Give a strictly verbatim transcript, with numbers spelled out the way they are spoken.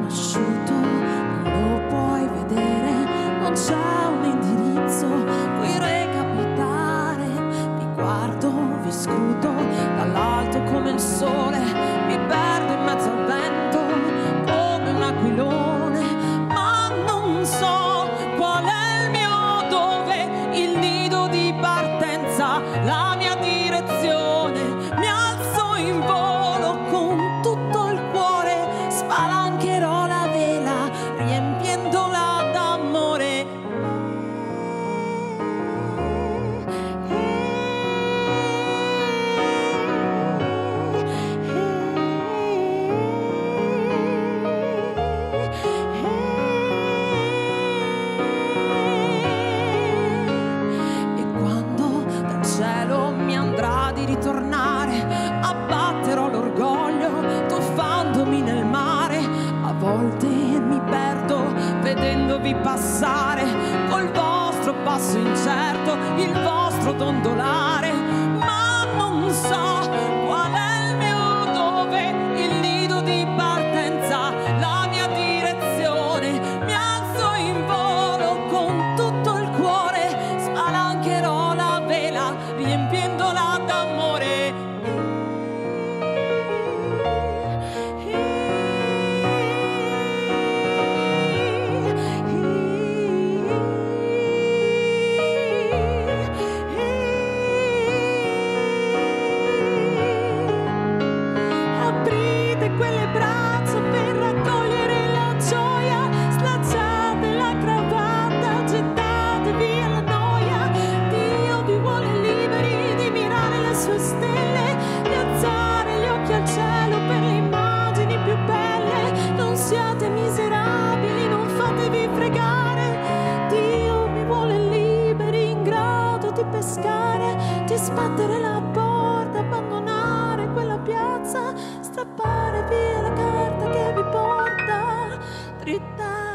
conosciuto, non lo puoi vedere, non c'è un indirizzo cui recapitare. Vi guardo, vi scruto dall'alto come il sole, mi perdo in mezzo al vento come un aquilone, ma non so qual è il mio dove, il nido di partenza, la mia direzione. Mi alzo in volo con tutto il cuore, spalancherò la vela riempiendola d'amore. E quando dal cielo mi andrà di ritornare, abbatterò l'orgoglio tuffandomi nel mare. A volte mi perdo vedendovi passare, col vostro passo incerto, il vostro dondolare, ma non so qual è il mio dove, il nido di partenza, la mia direzione. Mi alzo in volo con tutto il cuore, spalancherò la vela riempiendola d'amore. Aprite quelle braccia per raccogliere la gioia, slacciate la cravatta, gettate via la noia. Dio vi vuole liberi di mirare le sue stelle, di alzare gli occhi al cielo per le immagini più belle. Non siate miserabili, non fatevi fregare. Dio vi vuole liberi, in grado di pescare, di sbattere la porta, abbandonare quella piazza, strappare via la carta che vi porta dritta